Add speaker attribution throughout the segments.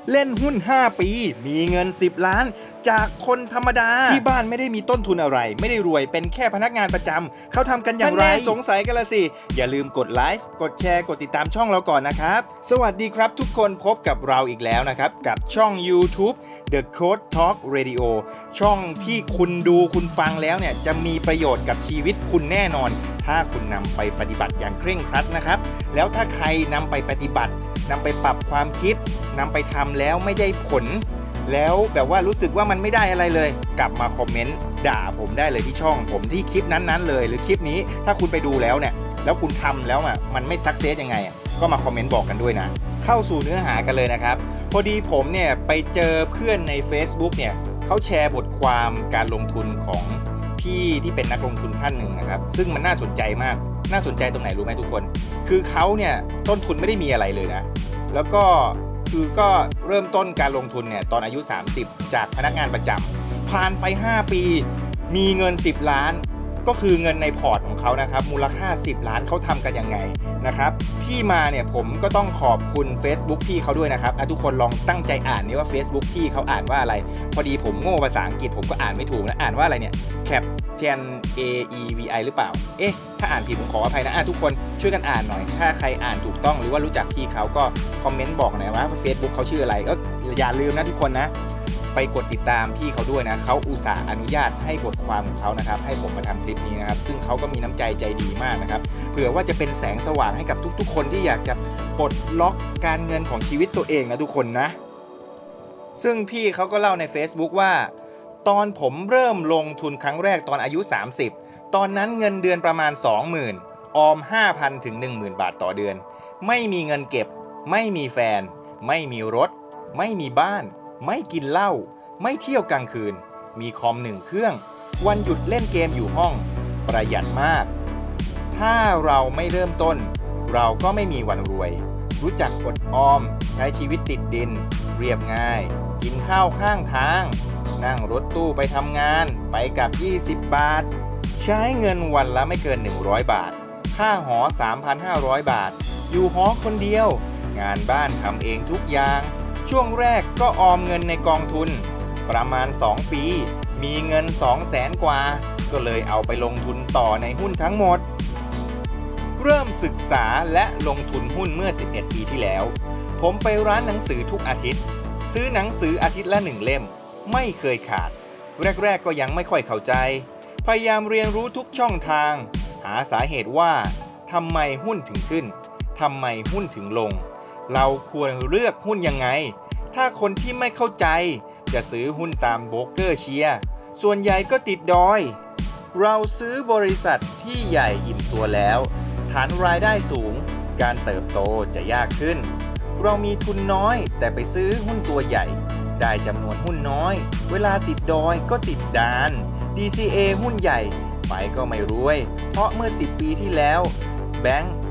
Speaker 1: เล่นหุ้น5 ปีมีเงิน10 ล้านจากคนธรรมดาที่บ้านไม่ได้มีต้นทุนอะไรไม่ได้รวยเป็นแค่พนักงานประจำเขาทำกันอย่างไรสงสัยกันละสิอย่าลืมกดไลค์กดแชร์กดติดตามช่องเราก่อนนะครับสวัสดีครับทุกคนพบกับเราอีกแล้วนะครับกับช่อง YouTube The Code Talk Radio ช่องที่คุณดูคุณฟังแล้วเนี่ยจะมีประโยชน์กับชีวิตคุณแน่นอนถ้าคุณนำไปปฏิบัติอย่างเคร่งครัดนะครับแล้วถ้าใครนำไปปฏิบัตินำไปปรับความคิดนำไปทำแล้วไม่ได้ผลแล้วแบบว่ารู้สึกว่ามันไม่ได้อะไรเลยกลับมาคอมเมนต์ด่าผมได้เลยที่ช่องผมที่คลิปนั้นๆเลยหรือคลิปนี้ถ้าคุณไปดูแล้วเนี่ยแล้วคุณทำแล้วมันไม่ซักเซสยังไงก็มาคอมเมนต์บอกกันด้วยนะเข้าสู่เนื้อหากันเลยนะครับพอดีผมเนี่ยไปเจอเพื่อนใน Facebook เนี่ยเขาแชร์บทความการลงทุนของพี่ที่เป็นนักลงทุนท่านหนึ่งนะครับซึ่งมันน่าสนใจมากน่าสนใจตรงไหนรู้ไหมทุกคนคือเขาเนี่ยต้นทุนไม่ได้มีอะไรเลยนะแล้วก็ก็เริ่มต้นการลงทุนเนี่ยตอนอายุ30จากพนักงานประจำผ่านไป5 ปีมีเงิน10 ล้านก็คือเงินในพอร์ตของเขานะครับมูลค่า10 ล้านเขาทำกันยังไงนะครับที่มาเนี่ยผมก็ต้องขอบคุณ Facebook พี่เขาด้วยนะครับทุกคนลองตั้งใจอ่านนี่ว่า Facebook พี่เขาอ่านว่าอะไรพอดีผมโง่ภาษาอังกฤษผมก็อ่านไม่ถูกนะอ่านว่าอะไรเนี่ยแคปเทียน AEVI หรือเปล่าถ้าอ่านผิดผมขออภัยนะทุกคนช่วยกันอ่านหน่อยถ้าใครอ่านถูกต้องหรือว่ารู้จักพี่เขาก็คอมเมนต์บอกหน่อยว่า Facebook เขาชื่ออะไรก็อย่าลืมนะทุกคนนะไปกดติดตามพี่เขาด้วยนะเขาอุตส่าห์อนุญาตให้บทความของเขานะครับให้ผมมาทำคลิปนี้นะครับซึ่งเขาก็มีน้ำใจใจดีมากนะครับเผื่อว่าจะเป็นแสงสว่างให้กับทุกๆคนที่อยากจะปลดล็อกการเงินของชีวิตตัวเองนะทุกคนนะซึ่งพี่เขาก็เล่าใน Facebook ว่าตอนผมเริ่มลงทุนครั้งแรกตอนอายุ30ตอนนั้นเงินเดือนประมาณ 20,000 ออม 5,000 ถึง 10,000 บาทต่อเดือนไม่มีเงินเก็บไม่มีแฟนไม่มีรถไม่มีบ้านไม่กินเหล้าไม่เที่ยวกลางคืนมีคอม1 เครื่องวันหยุดเล่นเกมอยู่ห้องประหยัดมากถ้าเราไม่เริ่มต้นเราก็ไม่มีวันรวยรู้จักอดออมใช้ชีวิตติดดินเรียบง่ายกินข้าวข้างทางนั่งรถตู้ไปทำงานไปกับ20 บาทใช้เงินวันละไม่เกิน100 บาทค่าหอ 3,500 บาทอยู่หอคนเดียวงานบ้านทำเองทุกอย่างช่วงแรกก็ออมเงินในกองทุนประมาณ2 ปีมีเงิน 200,000 กว่าก็เลยเอาไปลงทุนต่อในหุ้นทั้งหมดเริ่มศึกษาและลงทุนหุ้นเมื่อ11 ปีที่แล้วผมไปร้านหนังสือทุกอาทิตย์ซื้อหนังสืออาทิตย์ละ1 เล่มไม่เคยขาดแรกๆก็ยังไม่ค่อยเข้าใจพยายามเรียนรู้ทุกช่องทางหาสาเหตุว่าทำไมหุ้นถึงขึ้นทำไมหุ้นถึงลงเราควรเลือกหุ้นยังไงถ้าคนที่ไม่เข้าใจจะซื้อหุ้นตามโบรกเกอร์เชียร์ส่วนใหญ่ก็ติดดอยเราซื้อบริษัทที่ใหญ่อิ่มตัวแล้วฐานรายได้สูงการเติบโตจะยากขึ้นเรามีทุนน้อยแต่ไปซื้อหุ้นตัวใหญ่ได้จำนวนหุ้นน้อยเวลาติดดอยก็ติดดาน DCA หุ้นใหญ่ไปก็ไม่รวยเพราะเมื่อ10 ปีที่แล้วแบงก์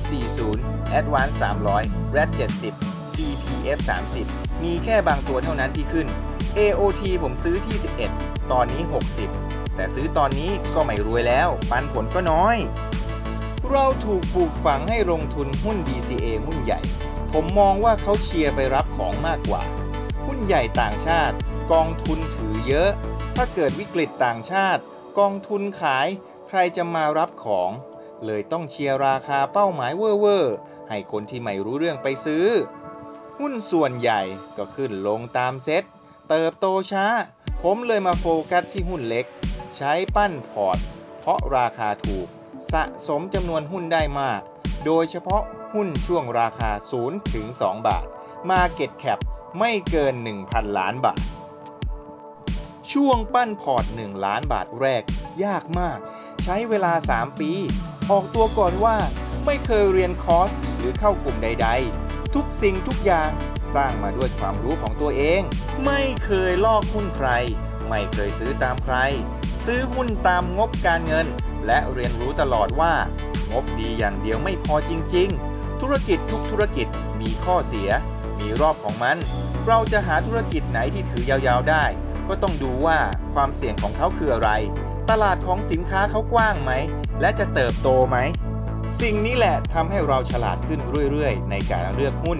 Speaker 1: 240 Advance 300 RAT 70 CPF 30มีแค่บางตัวเท่านั้นที่ขึ้น AOT ผมซื้อที่11ตอนนี้60แต่ซื้อตอนนี้ก็ไม่รวยแล้วปันผลก็น้อยเราถูกปลูกฝังให้ลงทุนหุ้น DCA หุ้นใหญ่ผมมองว่าเขาเชียร์ไปรับของมากกว่าหุ้นใหญ่ต่างชาติกองทุนถือเยอะถ้าเกิดวิกฤตต่างชาติกองทุนขายใครจะมารับของเลยต้องเชียร์ราคาเป้าหมายเว่อร์ให้คนที่ไม่รู้เรื่องไปซื้อหุ้นส่วนใหญ่ก็ขึ้นลงตามเซ็ตเติบโตช้าผมเลยมาโฟกัสที่หุ้นเล็กใช้ปั้นพอร์ตเพราะราคาถูกสะสมจำนวนหุ้นได้มากโดยเฉพาะหุ้นช่วงราคา0 ถึง 2 บาท Market Cap ไม่เกิน 1,000 ล้านบาทช่วงปั้นพอร์ต1 ล้านบาทแรกยากมากใช้เวลา3 ปีออกตัวก่อนว่าไม่เคยเรียนคอร์สหรือเข้ากลุ่มใดๆทุกสิ่งทุกอย่างสร้างมาด้วยความรู้ของตัวเองไม่เคยลอกหุ้นใครไม่เคยซื้อตามใครซื้อหุ้นตามงบการเงินและเรียนรู้ตลอดว่างบดีอย่างเดียวไม่พอจริงๆธุรกิจทุกธุรกิจมีข้อเสียมีรอบของมันเราจะหาธุรกิจไหนที่ถือยาวๆได้ก็ต้องดูว่าความเสี่ยงของเขาคืออะไรตลาดของสินค้าเขากว้างไหมและจะเติบโตไหมสิ่งนี้แหละทำให้เราฉลาดขึ้นเรื่อยๆในการเลือกหุ้น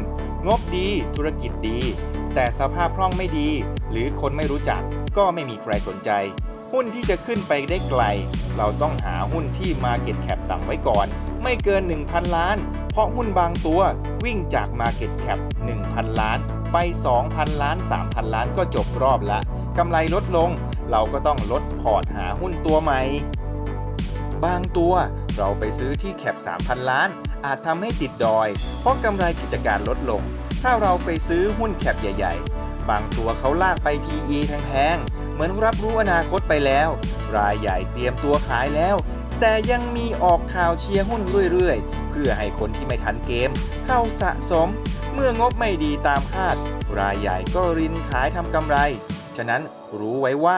Speaker 1: งบดีธุรกิจดีแต่สภาพคล่องไม่ดีหรือคนไม่รู้จักก็ไม่มีใครสนใจหุ้นที่จะขึ้นไปได้ไกลเราต้องหาหุ้นที่ Market Cap ต่ำไว้ก่อนไม่เกิน 1,000 ล้านเพราะหุ้นบางตัววิ่งจาก Market Cap 1,000 ล้านไป 2,000 ล้าน 3,000 ล้านก็จบรอบละกำไรลดลงเราก็ต้องลดพอร์ตหาหุ้นตัวใหม่บางตัวเราไปซื้อที่แคป 3,000 ล้านอาจทำให้ติดดอยเพราะกำไรกิจการลดลงถ้าเราไปซื้อหุ้นแคปใหญ่ๆบางตัวเขาลากไป PE แพงๆเหมือนรับรู้อนาคตไปแล้วรายใหญ่เตรียมตัวขายแล้วแต่ยังมีออกข่าวเชียร์หุ้นเรื่อยๆเพื่อให้คนที่ไม่ทันเกมเข้าสะสมเมื่องบไม่ดีตามคาดรายใหญ่ก็รินขายทำกำไรฉะนั้นรู้ไว้ว่า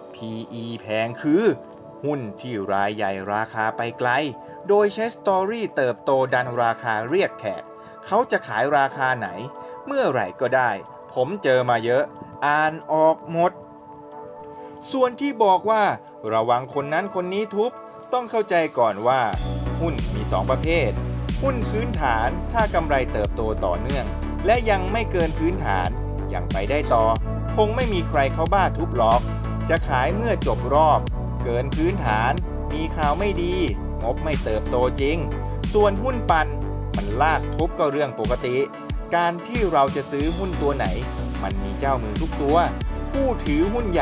Speaker 1: PE แพงคือหุ้นที่รายใหญ่ราคาไปไกลโดยใช้สตอรี่เติบโตดันราคาเรียกแขกเขาจะขายราคาไหนเมื่อไหร่ก็ได้ผมเจอมาเยอะอ่านออกหมดส่วนที่บอกว่าระวังคนนั้นคนนี้ทุบต้องเข้าใจก่อนว่าหุ้นมี2ประเภทหุ้นพื้นฐานถ้ากำไรเติบโตต่อเนื่องและยังไม่เกินพื้นฐานยังไปได้ต่อคงไม่มีใครเขาบ้าทุบล็อกจะขายเมื่อจบรอบเกินพื้นฐานมีข่าวไม่ดีงบไม่เติบโตจริงส่วนหุ้นปั่นมันลากทุบก็เรื่องปกติการที่เราจะซื้อหุ้นตัวไหนมันมีเจ้ามือทุกตัวผู้ถือหุ้นใหญ่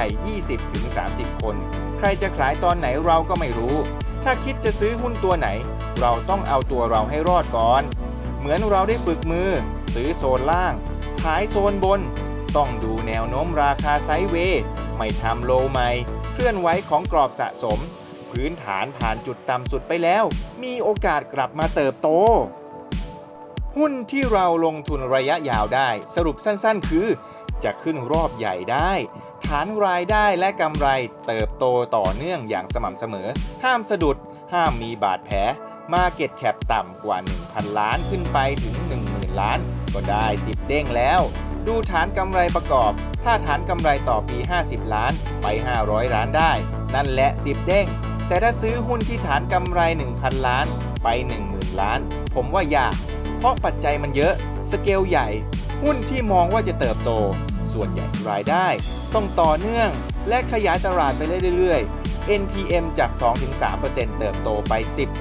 Speaker 1: 20-30 คนใครจะขายตอนไหนเราก็ไม่รู้ถ้าคิดจะซื้อหุ้นตัวไหนเราต้องเอาตัวเราให้รอดก่อนเหมือนเราได้ฝึกมือซื้อโซนล่างขายโซนบนต้องดูแนวโน้มราคาไซด์เวย์ไม่ทำโลใหม่เคลื่อนไหวของกรอบสะสมพื้นฐานผ่านจุดต่ำสุดไปแล้วมีโอกาสกลับมาเติบโตหุ้นที่เราลงทุนระยะยาวได้สรุปสั้นๆคือจะขึ้นรอบใหญ่ได้ฐานรายได้และกำไรเติบโตต่อเนื่องอย่างสม่ำเสมอห้ามสะดุดห้ามมีบาดแผล Market Cap ต่ำกว่า 1,000 ล้านขึ้นไปถึง 10,000 ล้านก็ได้10เด้งแล้วดูฐานกำไรประกอบถ้าฐานกำไรต่อปี50 ล้านไป500 ล้านได้นั่นแหละ10เด้งแต่ถ้าซื้อหุ้นที่ฐานกำไร 1,000 ล้านไป 10,000 ล้านผมว่ายากเพราะปัจจัยมันเยอะสเกลใหญ่หุ้นที่มองว่าจะเติบโตส่วนใหญ่รายได้ต้องต่อเนื่องและขยายตลาดไปเรื่อยๆ NPM จาก 2-3% เติบโตไป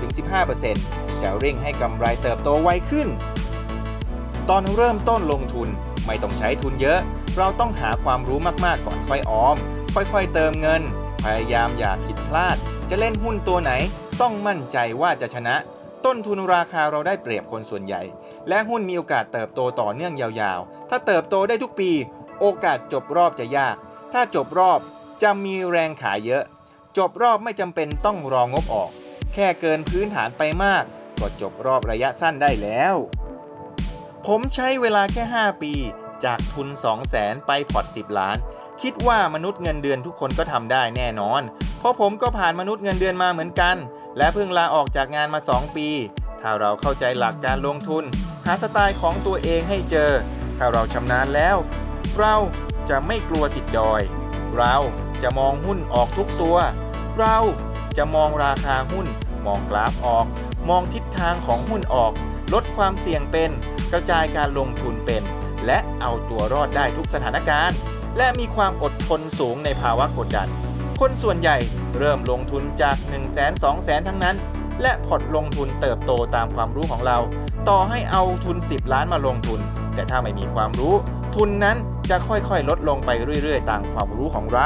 Speaker 1: 10-15% จะเร่งให้กำไรเติบโตไวขึ้นตอนเริ่มต้นลงทุนไม่ต้องใช้ทุนเยอะเราต้องหาความรู้มากๆก่อนค่อยออมค่อยๆเติมเงินพยายามอย่าผิดพลาดจะเล่นหุ้นตัวไหนต้องมั่นใจว่าจะชนะต้นทุนราคาเราได้เปรียบคนส่วนใหญ่และหุ้นมีโอกาสเติบโตต่อเนื่องยาวๆถ้าเติบโตได้ทุกปีโอกาสจบรอบจะยากถ้าจบรอบจะมีแรงขายเยอะจบรอบไม่จำเป็นต้องรองบออกแค่เกินพื้นฐานไปมากก็จบรอบระยะสั้นได้แล้วผมใช้เวลาแค่5ปีจากทุน 200,000 ไปพอร์ต10 ล้านคิดว่ามนุษย์เงินเดือนทุกคนก็ทำได้แน่นอนเพราะผมก็ผ่านมนุษย์เงินเดือนมาเหมือนกันและเพิ่งลาออกจากงานมา2 ปีถ้าเราเข้าใจหลักการลงทุนหาสไตล์ของตัวเองให้เจอถ้าเราชำนาญแล้วเราจะไม่กลัวติดดอยเราจะมองหุ้นออกทุกตัวเราจะมองราคาหุ้นมองกราฟออกมองทิศทางของหุ้นออกลดความเสี่ยงเป็นกระจายการลงทุนเป็นและเอาตัวรอดได้ทุกสถานการณ์และมีความอดทนสูงในภาวะกดดันคนส่วนใหญ่เริ่มลงทุนจาก 100,000-200,000 ทั้งนั้นและพอร์ตลงทุนเติบโตตามความรู้ของเราต่อให้เอาทุน10 ล้านมาลงทุนแต่ถ้าไม่มีความรู้ทุนนั้นจะค่อยๆลดลงไปเรื่อยๆตามความรู้ของเรา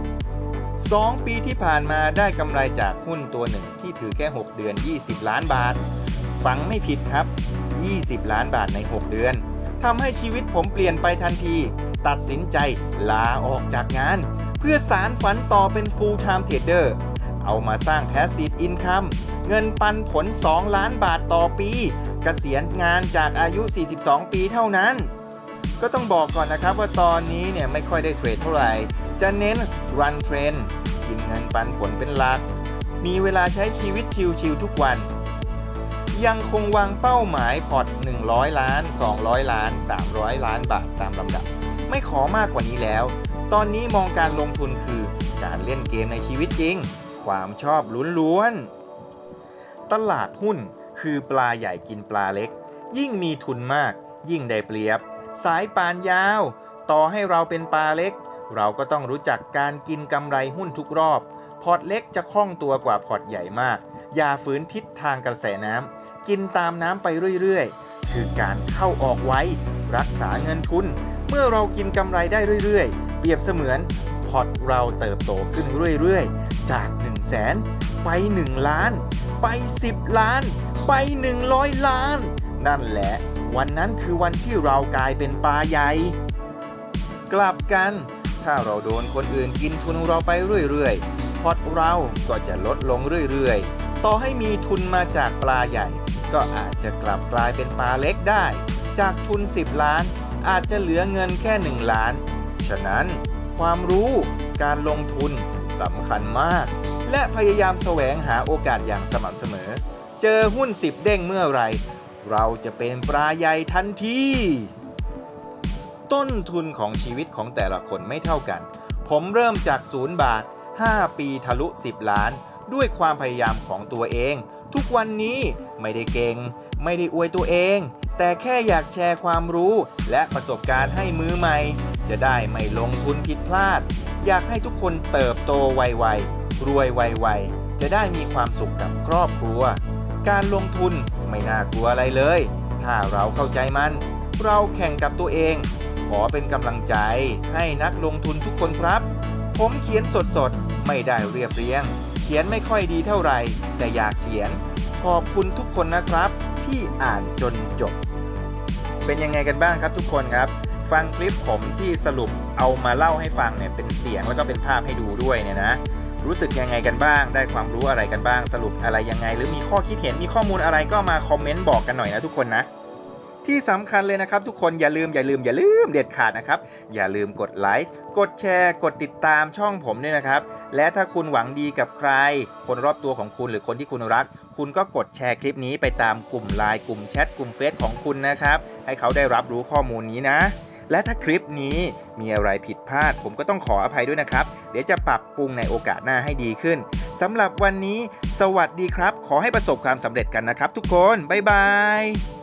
Speaker 1: 2 ปีที่ผ่านมาได้กำไรจากหุ้นตัวหนึ่งที่ถือแค่6 เดือน20 ล้านบาทฟังไม่ผิดครับ20 ล้านบาทใน6 เดือนทำให้ชีวิตผมเปลี่ยนไปทันทีตัดสินใจลาออกจากงานเพื่อสานฝันต่อเป็น full time trader เอามาสร้าง passive income เงินปันผล2 ล้านบาทต่อปีเกษียณงานจากอายุ42 ปีเท่านั้นก็ต้องบอกก่อนนะครับว่าตอนนี้เนี่ยไม่ค่อยได้เทรดเท่าไหร่จะเน้น run trend กินเงินปันผลเป็นหลักมีเวลาใช้ชีวิตชิลๆทุกวันยังคงวางเป้าหมายพอร์ต100 ล้าน200 ล้าน300 ล้านบาทตามลำดับไม่ขอมากกว่านี้แล้วตอนนี้มองการลงทุนคือการเล่นเกมในชีวิตจริงความชอบล้วนๆตลาดหุ้นคือปลาใหญ่กินปลาเล็กยิ่งมีทุนมากยิ่งได้เปรียบสายป่านยาวต่อให้เราเป็นปลาเล็กเราก็ต้องรู้จักการกินกำไรหุ้นทุกรอบพอร์ตเล็กจะคล่องตัวกว่าพอร์ตใหญ่มากอย่าฝืนทิศทางกระแสน้ำกินตามน้ำไปเรื่อยๆคือการเข้าออกไว้รักษาเงินทุนเมื่อเรากินกำไรได้เรื่อยๆเปรียบเสมือนพอร์ตเราเติบโตขึ้นเรื่อยๆจาก100,000ไป1ล้านไป10ล้านไป100ล้านนั่นแหละวันนั้นคือวันที่เรากลายเป็นปลาใหญ่กลับกันถ้าเราโดนคนอื่นกินทุนเราไปเรื่อยๆพอร์ตเราก็จะลดลงเรื่อยๆต่อให้มีทุนมาจากปลาใหญ่ก็อาจจะกลับกลายเป็นปลาเล็กได้จากทุน10ล้านอาจจะเหลือเงินแค่1ล้านฉะนั้นความรู้การลงทุนสำคัญมากและพยายามแสวงหาโอกาสอย่างสม่ำเสมอเจอหุ้น10เด้งเมื่อไหร่เราจะเป็นปลาใหญ่ทันทีต้นทุนของชีวิตของแต่ละคนไม่เท่ากันผมเริ่มจาก0 บาท5 ปีทะลุ10ล้านด้วยความพยายามของตัวเองทุกวันนี้ไม่ได้เก่งไม่ได้อวยตัวเองแต่แค่อยากแชร์ความรู้และประสบการณ์ให้มือใหม่จะได้ไม่ลงทุนผิดพลาดอยากให้ทุกคนเติบโตไวๆรวยไวๆจะได้มีความสุขกับครอบครัวการลงทุนไม่น่ากลัวอะไรเลยถ้าเราเข้าใจมันเราแข่งกับตัวเองขอเป็นกำลังใจให้นักลงทุนทุกคนครับผมเขียนสดๆไม่ได้เรียบเรียงเขียนไม่ค่อยดีเท่าไหร่แต่อยากเขียนขอบคุณทุกคนนะครับที่อ่านจนจบเป็นยังไงกันบ้างครับทุกคนครับฟังคลิปผมที่สรุปเอามาเล่าให้ฟังเนี่ยเป็นเสียงแล้วก็เป็นภาพให้ดูด้วยเนี่ยนะรู้สึกยังไงกันบ้างได้ความรู้อะไรกันบ้างสรุปอะไรยังไงหรือมีข้อคิดเห็นมีข้อมูลอะไรก็มาคอมเมนต์บอกกันหน่อยนะทุกคนนะที่สำคัญเลยนะครับทุกคนอย่าลืมเด็ดขาดนะครับอย่าลืมกดไลค์กดแชร์กดติดตามช่องผมด้วยนะครับและถ้าคุณหวังดีกับใครคนรอบตัวของคุณหรือคนที่คุณรักคุณก็กดแชร์คลิปนี้ไปตามกลุ่มไลน์กลุ่มแชทกลุ่มเฟซของคุณนะครับให้เขาได้รับรู้ข้อมูลนี้นะและถ้าคลิปนี้มีอะไรผิดพลาดผมก็ต้องขออภัยด้วยนะครับเดี๋ยวจะปรับปรุงในโอกาสหน้าให้ดีขึ้นสำหรับวันนี้สวัสดีครับขอให้ประสบความสำเร็จกันนะครับทุกคนบ๊ายบาย